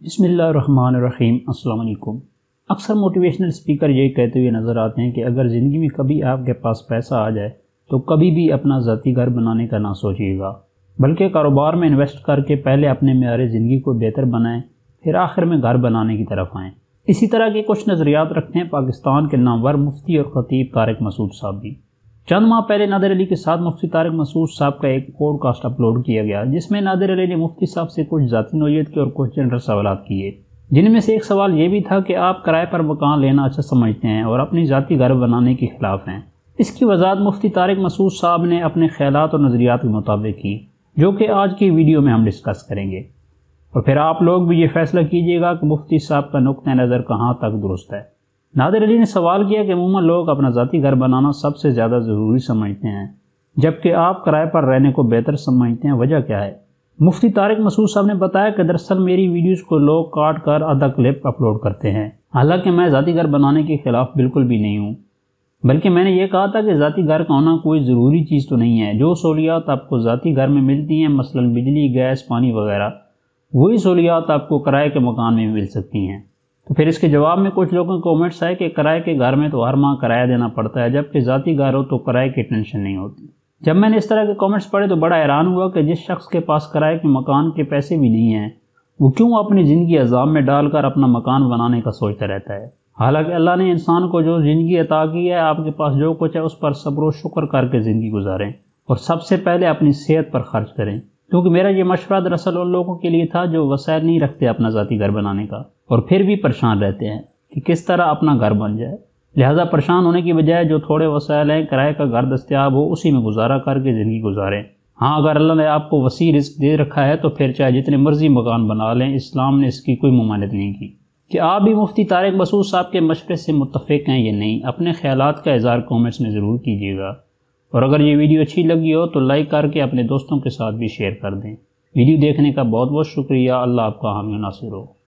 بسم اللہ الرحمن الرحیم۔ السلام علیکم۔ اکثر موٹیویشنل اسپیکر یہ کہتے ہوئے نظر آتے ہیں کہ اگر زندگی میں کبھی آپ کے پاس پیسہ آ جائے تو کبھی بھی اپنا ذاتی گھر بنانے کا نہ سوچیے گا، بلکہ کاروبار میں انویسٹ کر کے پہلے اپنے معیار زندگی کو بہتر بنائیں، پھر آخر میں گھر بنانے کی طرف آئیں۔ اسی طرح کے کچھ نظریات رکھتے ہیں پاکستان کے نامور مفتی اور خطیب طارق مسعود صاحب بھی۔ چند ماہ پہلے نادر علی کے ساتھ مفتی طارق مسعود صاحب کا ایک پوڈ کاسٹ اپلوڈ کیا گیا، جس میں نادر علی نے مفتی صاحب سے کچھ ذاتی نوعیت کے اور کچھ جنرل سوالات کیے، جن میں سے ایک سوال یہ بھی تھا کہ آپ کرائے پر مکان لینا اچھا سمجھتے ہیں اور اپنی ذاتی گھر بنانے کے خلاف ہیں۔ اس کی وضاحت مفتی طارق مسعود صاحب نے اپنے خیالات اور نظریات کے مطابق کی، جو کہ آج کی ویڈیو میں ہم ڈسکس کریں گے، اور پھر آپ لوگ بھی یہ فیصلہ کیجئے گا کہ مفتی صاحب کا نقطہ نظر کہاں تک درست ہے۔ نادر علی نے سوال کیا کہ عموماً لوگ اپنا ذاتی گھر بنانا سب سے زیادہ ضروری سمجھتے ہیں، جبکہ آپ کرائے پر رہنے کو بہتر سمجھتے ہیں، وجہ کیا ہے؟ مفتی طارق مسعود صاحب نے بتایا کہ دراصل میری ویڈیوز کو لوگ کاٹ کر آدھا کلپ اپلوڈ کرتے ہیں، حالانکہ میں ذاتی گھر بنانے کے خلاف بالکل بھی نہیں ہوں، بلکہ میں نے یہ کہا تھا کہ ذاتی گھر کا ہونا کوئی ضروری چیز تو نہیں ہے۔ جو سہولیات آپ کو ذاتی گھر میں ملتی ہیں، مثلا بجلی، گیس، پانی وغیرہ، وہی سہولیات آپ کو کرائے کے مکان میں مل سکتی ہیں۔ تو پھر اس کے جواب میں کچھ لوگوں کے کامنٹس آئے کہ کرائے کے گھر میں تو ہر ماہ کرایہ دینا پڑتا ہے، جبکہ ذاتی گھر ہو تو کرائے کی ٹینشن نہیں ہوتی۔ جب میں نے اس طرح کے کامنٹس پڑھے تو بڑا حیران ہوا کہ جس شخص کے پاس کرائے کے مکان کے پیسے بھی نہیں ہیں، وہ کیوں اپنی زندگی عذاب میں ڈال کر اپنا مکان بنانے کا سوچتا رہتا ہے؟ حالانکہ اللہ نے انسان کو جو زندگی عطا کی ہے، آپ کے پاس جو کچھ ہے اس پر صبر و شکر کر کے زندگی گزاریں، اور سب سے پہلے اپنی صحت پر خرچ کریں، کیونکہ میرا یہ مشورہ دراصل ان لوگوں کے لیے تھا جو وسائل نہیں رکھتے اپنا ذاتی گھر بنانے کا، اور پھر بھی پریشان رہتے ہیں کہ کس طرح اپنا گھر بن جائے۔ لہٰذا پریشان ہونے کی بجائے جو تھوڑے وسائل ہیں، کرائے کا گھر دستیاب ہو، اسی میں گزارا کر کے زندگی گزاریں۔ ہاں، اگر اللہ نے آپ کو وسیع رزق دے رکھا ہے تو پھر چاہے جتنے مرضی مکان بنا لیں، اسلام نے اس کی کوئی ممانعت نہیں کی۔ کہ آپ بھی مفتی طارق مسعود صاحب کے مشورے سے متفق ہیں یا نہیں، اپنے خیالات کا اظہار کامنٹس میں ضرور کیجیے گا، اور اگر یہ ویڈیو اچھی لگی ہو تو لائک کر کے اپنے دوستوں کے ساتھ بھی شیئر کر دیں۔ ویڈیو دیکھنے کا بہت بہت شکریہ۔ اللہ آپ کا حامی و ناصر ہو۔